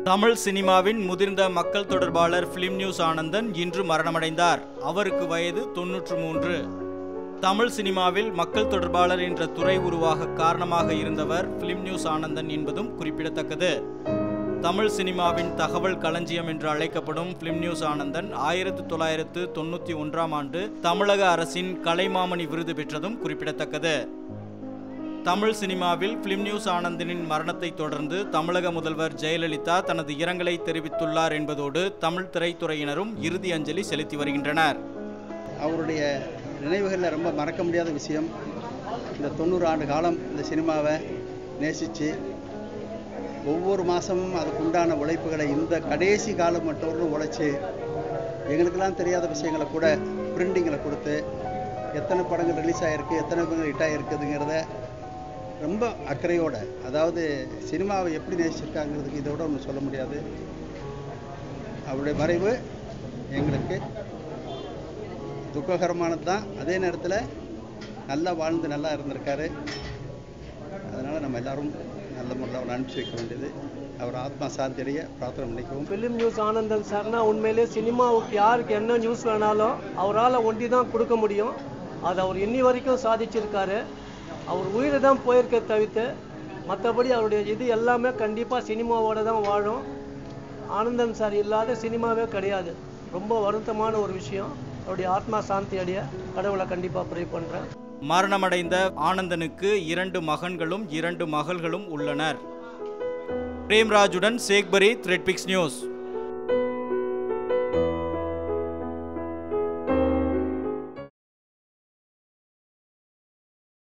தமிழ் சினிமாவின் முதிர்ந்த மக்கள் தொடர்பாளர் Flim News Anandan இன்று மரணமடைந்தார். அவருக்கு வயது 93. தமிழ் சினிமாவில் மக்கள் தொடர்பாளர் என்ற துறை உருவாக காரணமாக இருந்தவர் Flim News Anandan என்பதும் குறிப்பிடத்தக்கது. தமிழ் சினிமாவின் தகவல் களஞ்சியம் என்று அழைக்கப்படும் Flim News Anandan 1991ஆம் ஆண்டு தமிழக அரசின் கலைமாமணி விருது பெற்றதும் குறிப்பிடத்தக்கது. தமிழ் சினிமாவில் Flim News Anandanனின் மரணத்தை தொடர்ந்து தமிழக முதல்வர் ஜெயலலிதா தனது இரங்கலை தெரிவித்துள்ளார் என்பதோடு தமிழ் திரைத்துறையினரும் இறுதி அஞ்சலி செலுத்தி வருகின்றனர். அவருடைய நினைவுகளில் ரொம்ப மறக்க முடியாத விஷயம், இந்த 90 ஆண்டு காலம் இந்த சினிமாவை நேசித்து ஒவ்வொரு மாதமும் அதுக்குண்டான உழைப்புகளை இந்த கடைசி காலம் மட்டும் உழைச்சி எங்களுக்கெல்லாம் தெரியாத விஷயங்களை கூட பிரிண்டிங்கில் கொடுத்து எத்தனை படங்கள் ரிலீஸ் ஆகிருக்கு, எத்தனை படங்கள் ஹிட் ஆகிருக்குதுங்கிறத ரொம்ப அக்கறையோடு, அதாவது சினிமாவை எப்படி நேசிச்சிருக்காங்கிறதுக்கு இதோட ஒன்று சொல்ல முடியாது. அவருடைய மறைவு எங்களுக்கு துக்ககரமானது தான். அதே நேரத்தில் நல்லா வாழ்ந்து நல்லா இருந்திருக்காரு. அதனால் நம்ம எல்லாரும் நல்ல முறையில் அவரை அனுப்பிச்சி வைக்க வேண்டியது, அவர் ஆத்மா சாந்தி அடைய பிரார்த்தனை பண்ணிக்கவும். Flim News Anandan சார்னா உண்மையிலே சினிமாவுக்கு யாருக்கு என்ன நியூஸ் வேணாலும் அவரால் ஒண்டி தான் கொடுக்க முடியும். அது அவர் இன்னி வரைக்கும் சாதிச்சிருக்காரு. அவர் உயிரை தான் போயிருக்க தவிர்த்து மற்றபடி அவருடைய இது எல்லாமே கண்டிப்பாக சினிமாவோட தான் வாழும். ஆனந்தன் சார் இல்லாத சினிமாவே கிடையாது. ரொம்ப வருத்தமான ஒரு விஷயம். அவருடைய ஆத்மா சாந்தி அடைய கடவுளை கண்டிப்பாக ப்ரே பண்ணுறேன். மரணமடைந்த ஆனந்தனுக்கு 2 மகன்களும் 2 மகள்களும் உள்ளனர். பிரேம்ராஜுடன் சேக்பரி, த்ரெட்பிக்ஸ் நியூஸ்.